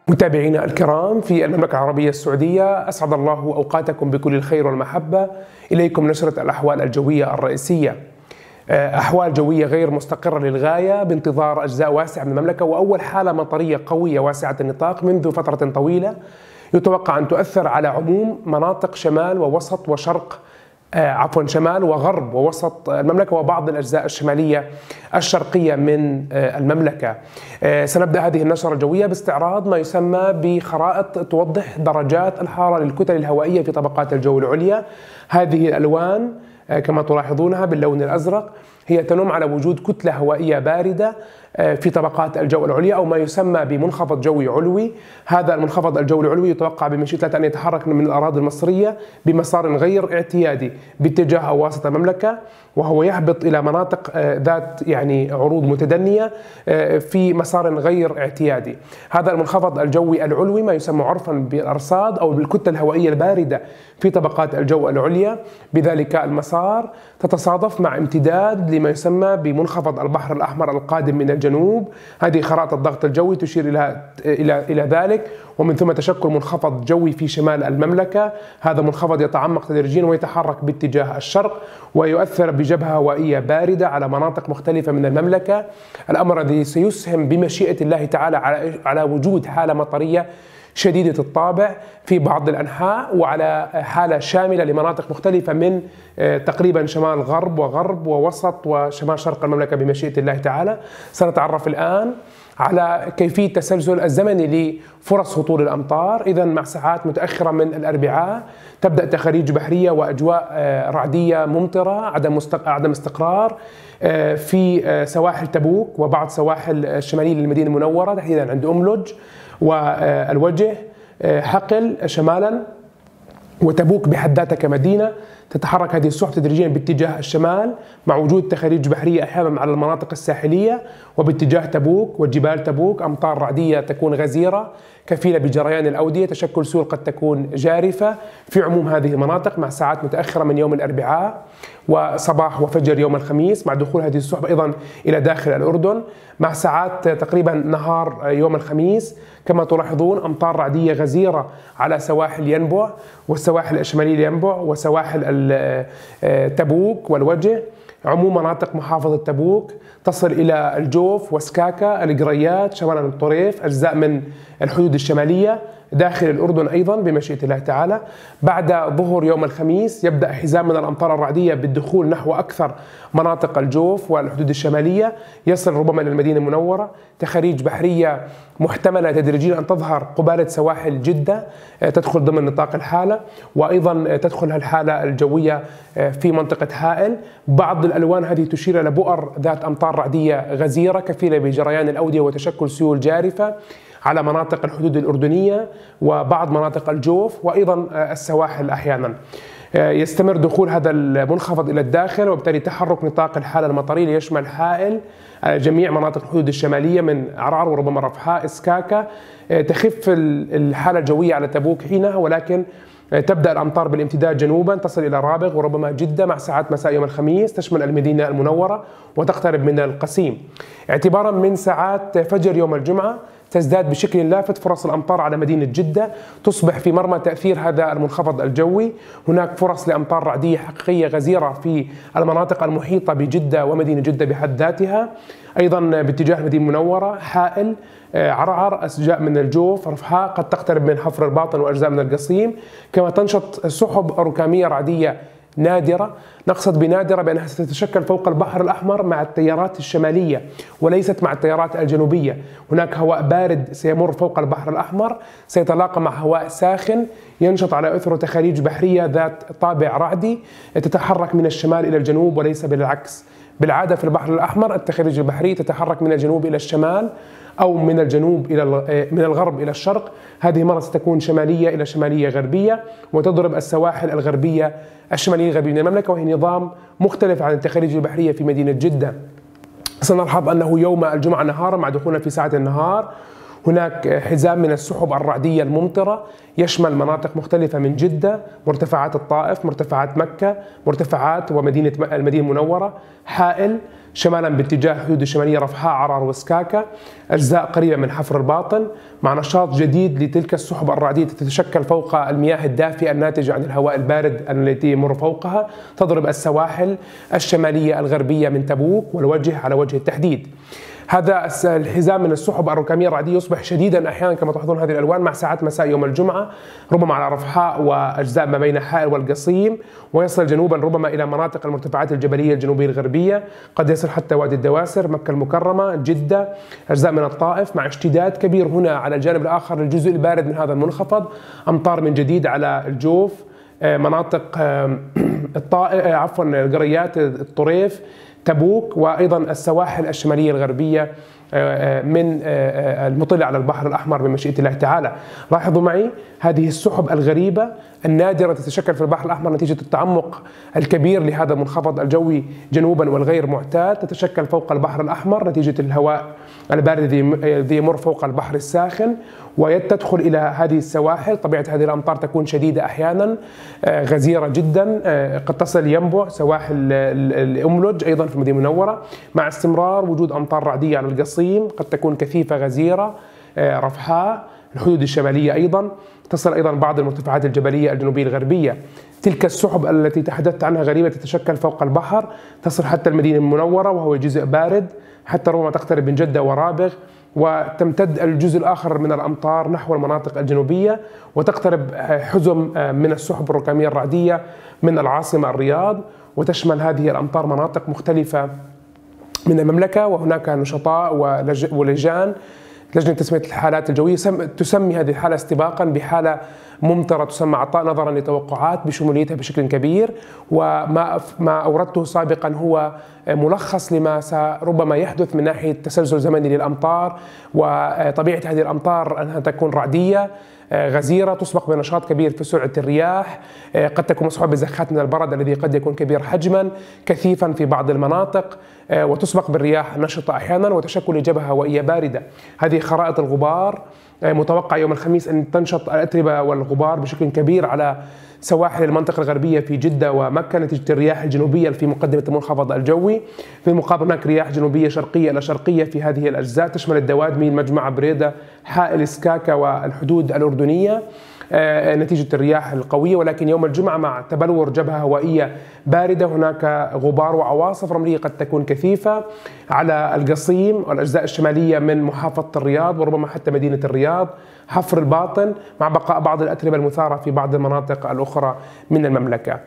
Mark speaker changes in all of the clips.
Speaker 1: متابعينا الكرام في المملكة العربية السعودية، أسعد الله أوقاتكم بكل الخير والمحبة. إليكم نشرة الأحوال الجوية الرئيسية. أحوال جوية غير مستقرة للغاية بانتظار أجزاء واسعة من المملكة، وأول حالة مطرية قوية واسعة النطاق منذ فترة طويلة يتوقع أن تؤثر على عموم مناطق شمال ووسط وشرق شمال وغرب ووسط المملكة وبعض الأجزاء الشمالية الشرقية من المملكة. سنبدأ هذه النشرة الجوية باستعراض ما يسمى بخرائط توضح درجات الحرارة للكتل الهوائية في طبقات الجو العليا. هذه الألوان كما تلاحظونها باللون الأزرق هي تنم على وجود كتلة هوائية باردة في طبقات الجو العليا، أو ما يسمى بمنخفض جوي علوي. هذا المنخفض الجوي العلوي يتوقع بمشيئة الله أن يتحرك من الأراضي المصرية بمسار غير اعتيادي باتجاه أواسط المملكة، وهو يهبط إلى مناطق ذات عروض متدنية في مسار غير اعتيادي. هذا المنخفض الجوي العلوي ما يسمى عرفا بالأرصاد أو بالكتلة الهوائية الباردة في طبقات الجو العليا، بذلك المسار تتصادف مع امتداد لما يسمى بمنخفض البحر الأحمر القادم من الجنوب. هذه خرائط الضغط الجوي تشير إلى ذلك، ومن ثم تشكل منخفض جوي في شمال المملكة. هذا منخفض يتعمق تدريجيا ويتحرك باتجاه الشرق ويؤثر بجبهة هوائية باردة على مناطق مختلفة من المملكة، الأمر الذي سيسهم بمشيئة الله تعالى على وجود حالة مطرية شديدة الطابع في بعض الأنحاء، وعلى حالة شاملة لمناطق مختلفة من تقريبا شمال غرب وغرب ووسط وشمال شرق المملكة بمشيئة الله تعالى. سنتعرف الآن على كيفية التسلسل الزمني لفرص هطول الأمطار. إذا مع ساعات متأخرة من الأربعاء تبدأ تخاريج بحرية وأجواء رعدية ممطرة، عدم استقرار في سواحل تبوك وبعض سواحل الشمالية للمدينة المنورة، تحديدا عند أملج والوجه، حقل شمالا، وتبوك بحد ذاتها كمدينة. تتحرك هذه السحب تدريجيا باتجاه الشمال مع وجود تخاريج بحرية أحيانا على المناطق الساحلية، وباتجاه تبوك وجبال تبوك أمطار رعدية تكون غزيرة كفيلة بجريان الأودية، تشكل سيول قد تكون جارفة في عموم هذه المناطق مع ساعات متأخرة من يوم الأربعاء وصباح وفجر يوم الخميس، مع دخول هذه السحب أيضا إلى داخل الأردن مع ساعات تقريبا نهار يوم الخميس. كما تلاحظون أمطار رعدية غزيرة على سواحل ينبع والسواحل الشمالية لينبع وسواحل تبوك والوجه، عموم مناطق محافظة تبوك تصل إلى الجوف وسكاكا القريات شمال الطريف، أجزاء من الحدود الشمالية داخل الأردن أيضا بمشيئة الله تعالى. بعد ظهر يوم الخميس يبدأ حزام من الأمطار الرعدية بالدخول نحو أكثر مناطق الجوف والحدود الشمالية، يصل ربما إلى المدينة المنورة. تخاريج بحرية محتملة تدريجيا أن تظهر قبالة سواحل جدة تدخل ضمن نطاق الحالة، وأيضا تدخل الحالة الجوية في منطقة هائل. بعض الألوان هذه تشير إلى بؤر ذات أمطار رعدية غزيرة كفيلة بجريان الأودية وتشكل سيول جارفة على مناطق الحدود الأردنية وبعض مناطق الجوف وأيضا السواحل أحيانا. يستمر دخول هذا المنخفض إلى الداخل، وبالتالي تحرك نطاق الحالة المطرية ليشمل هائل جميع مناطق الحدود الشمالية من عرعر وربما رفحاء اسكاكا. تخف الحالة الجوية على تبوك حينها، ولكن تبدأ الأمطار بالامتداد جنوبا تصل إلى رابغ وربما جدة مع ساعات مساء يوم الخميس، تشمل المدينة المنورة وتقترب من القصيم. اعتبارا من ساعات فجر يوم الجمعة تزداد بشكل لافت فرص الأمطار على مدينة جدة، تصبح في مرمى تأثير هذا المنخفض الجوي. هناك فرص لأمطار رعدية حقيقية غزيرة في المناطق المحيطة بجدة ومدينة جدة بحد ذاتها، أيضا باتجاه المدينة المنورة، حائل، عرعر، أجزاء من الجوف، رفحاء قد تقترب من حفر الباطن وأجزاء من القصيم. كما تنشط سحب ركامية رعدية نادرة، نقصد بنادرة بأنها ستتشكل فوق البحر الأحمر مع التيارات الشمالية وليست مع التيارات الجنوبية. هناك هواء بارد سيمر فوق البحر الأحمر سيتلاقى مع هواء ساخن ينشط على أثر تخاريج بحرية ذات طابع رعدي تتحرك من الشمال إلى الجنوب وليس بالعكس. بالعادة في البحر الأحمر التخاريج البحرية تتحرك من الجنوب إلى الشمال أو من الجنوب من الغرب إلى الشرق. هذه مرة ستكون شمالية إلى شمالية غربية وتضرب السواحل الغربية الشمالية الغربية من المملكة، وهي نظام مختلف عن التخاريج البحرية في مدينة جدة. سنلحظ أنه يوم الجمعة نهارا مع دخولنا في ساعة النهار هناك حزام من السحب الرعدية الممطرة يشمل مناطق مختلفة من جدة، مرتفعات الطائف، مرتفعات مكة، مرتفعات ومدينة المدينة المنورة، حائل شمالا باتجاه حدود الشمالية رفحاء عرعر وسكاكة، أجزاء قريبة من حفر الباطن، مع نشاط جديد لتلك السحب الرعدية تتشكل فوق المياه الدافئة الناتجة عن الهواء البارد التي يمر فوقها، تضرب السواحل الشمالية الغربية من تبوك والوجه على وجه التحديد. هذا الحزام من السحب الركامية الرعدية يصبح شديدا أحيانا كما تلاحظون هذه الألوان مع ساعات مساء يوم الجمعة، ربما على رفحاء وأجزاء ما بين حائل والقصيم، ويصل جنوبا ربما إلى مناطق المرتفعات الجبلية الجنوبية الغربية، قد يصل حتى وادي الدواسر، مكة المكرمة، جدة، أجزاء من الطائف، مع اشتداد كبير هنا على الجانب الآخر للجزء البارد من هذا المنخفض، أمطار من جديد على الجوف، مناطق القريات، الطريف، تبوك، وأيضا السواحل الشمالية الغربية من المطلة على البحر الأحمر بمشيئة الله تعالى. لاحظوا معي هذه السحب الغريبة النادرة تتشكل في البحر الأحمر نتيجة التعمق الكبير لهذا المنخفض الجوي جنوبا والغير معتاد، تتشكل فوق البحر الأحمر نتيجة الهواء البارد الذي يمر فوق البحر الساخن وتدخل إلى هذه السواحل. طبيعة هذه الأمطار تكون شديدة أحيانا، غزيرة جدا، قد تصل ينبع سواحل الأملج أيضا في المدينة المنورة، مع استمرار وجود أمطار رعدية على القصيم قد تكون كثيفة غزيرة، رفحاء، الحدود الشمالية أيضا، تصل أيضا بعض المرتفعات الجبلية الجنوبية الغربية. تلك السحب التي تحدثت عنها غريبة تتشكل فوق البحر، تصل حتى المدينة المنورة وهو جزء بارد، حتى ربما تقترب من جدة ورابغ، وتمتد الجزء الآخر من الأمطار نحو المناطق الجنوبية، وتقترب حزم من السحب الركامية الرعدية من العاصمة الرياض، وتشمل هذه الأمطار مناطق مختلفة من المملكة. وهناك نشطاء ولجان لجنة تسمية الحالات الجوية تسمي هذه الحالة استباقا بحالة ممطرة تسمى عطاء نظرا لتوقعات بشموليتها بشكل كبير. وما أوردته سابقا هو ملخص لما ربما يحدث من ناحية تسلسل زمني للأمطار، وطبيعة هذه الأمطار أنها تكون رعدية غزيرة تسبق بنشاط كبير في سرعة الرياح، قد تكون مصحوبة بزخات من البرد الذي قد يكون كبير حجما كثيفا في بعض المناطق، وتسبق بالرياح نشطة أحيانا وتشكل جبهة هوائية باردة. هذه خرائط الغبار متوقع يوم الخميس أن تنشط الأتربة والغبار بشكل كبير على سواحل المنطقة الغربية في جدة ومكة نتيجة الرياح الجنوبية في مقدمة المنخفض الجوي. في المقابل هناك رياح جنوبية شرقية إلى شرقية في هذه الأجزاء تشمل الدوادمي، مجمع بريدة، حائل سكاكا والحدود الأردنية نتيجة الرياح القوية. ولكن يوم الجمعة مع تبلور جبهة هوائية باردة هناك غبار وعواصف رملية قد تكون كثيفة على القصيم والأجزاء الشمالية من محافظة الرياض وربما حتى مدينة الرياض، حفر الباطن، مع بقاء بعض الأتربة المثارة في بعض المناطق الأخرى من المملكة.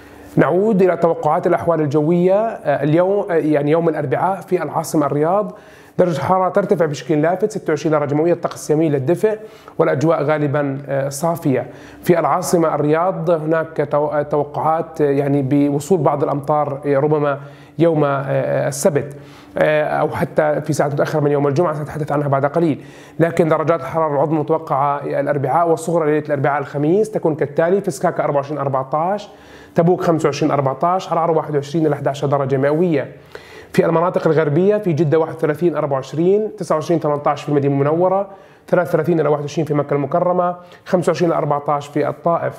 Speaker 1: نعود إلى توقعات الأحوال الجوية اليوم، يعني يوم الأربعاء في العاصمة الرياض. درجة الحرارة ترتفع بشكل لافت 26 درجة مئوية، الطقس يميل للدفء والأجواء غالبا صافية. في العاصمة الرياض هناك توقعات يعني بوصول بعض الأمطار ربما يوم السبت أو حتى في ساعات متأخرة من يوم الجمعة سنتحدث عنها بعد قليل. لكن درجات الحرارة العظمى المتوقعة الأربعاء والصغرى ليلة الأربعاء الخميس تكون كالتالي: في سكاكا 24-14، تبوك 25-14، عرعر 21 إلى 11 درجة مئوية. في المناطق الغربية في جدة 31-24، 29-18 في المدينة المنورة، 33 إلى 21 في مكة المكرمة، 25 إلى 14 في الطائف.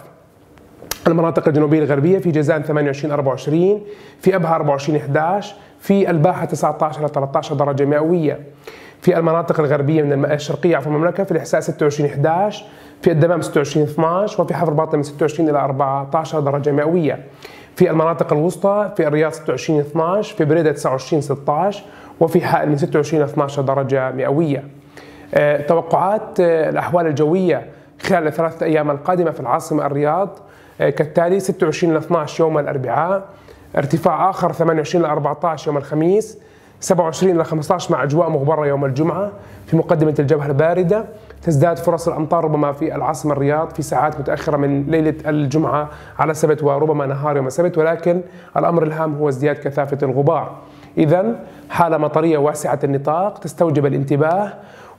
Speaker 1: المناطق الجنوبية الغربية في جازان 28-24، في أبها 24-11، في الباحة 19 إلى 13 درجة مئوية. في المناطق الغربية من الشرقية في المملكة في الإحساء 26-11، في الدمام 26-12، وفي حفر الباطن من 26 إلى 14 درجة مئوية. في المناطق الوسطى في الرياض 26-12، في بريدة 29-16، وفي حائل من 26 إلى 12 درجة مئوية. توقعات الأحوال الجوية خلال الثلاثة أيام القادمة في العاصمة الرياض كالتالي: 26 إلى 12 يوم الأربعاء، ارتفاع آخر 28 إلى 14 يوم الخميس، 27 إلى 15 مع أجواء مغبرة يوم الجمعة في مقدمة الجبهة الباردة. تزداد فرص الأمطار ربما في العاصمة الرياض في ساعات متأخرة من ليلة الجمعة على السبت وربما نهار يوم السبت، ولكن الأمر الهام هو ازدياد كثافة الغبار. إذن حالة مطرية واسعة النطاق تستوجب الانتباه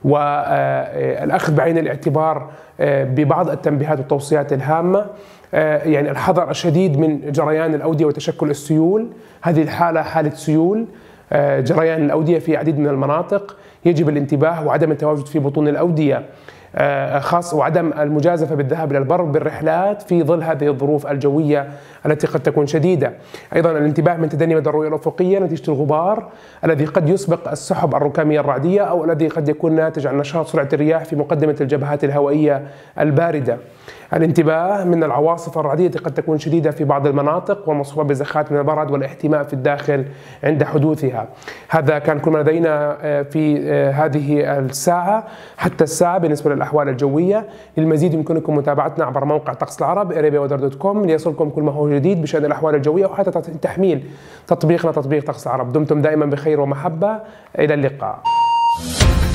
Speaker 1: والأخذ بعين الاعتبار ببعض التنبيهات والتوصيات الهامة. يعني الحذر الشديد من جريان الأودية وتشكل السيول. هذه الحالة حالة سيول جريان الأودية في عديد من المناطق، يجب الانتباه وعدم التواجد في بطون الأودية، خاص وعدم المجازفة بالذهاب إلى البر بالرحلات في ظل هذه الظروف الجوية التي قد تكون شديدة. أيضا الانتباه من تدني مدى الرؤية الأفقية نتيجة الغبار الذي قد يسبق السحب الركامية الرعدية أو الذي قد يكون ناتج عن نشاط سرعة الرياح في مقدمة الجبهات الهوائية الباردة. الانتباه من العواصف الرعدية قد تكون شديدة في بعض المناطق والمصحوبة بزخات من البرد والاحتماء في الداخل عند حدوثها. هذا كان كل ما لدينا في هذه الساعة حتى الساعة بالنسبة للأحوال الجوية. للمزيد يمكنكم متابعتنا عبر موقع طقس العرب arabiaweather.com ليصلكم كل ما هو جديد بشأن الأحوال الجوية وحتى تحميل تطبيقنا تطبيق طقس العرب. دمتم دائما بخير ومحبة، إلى اللقاء.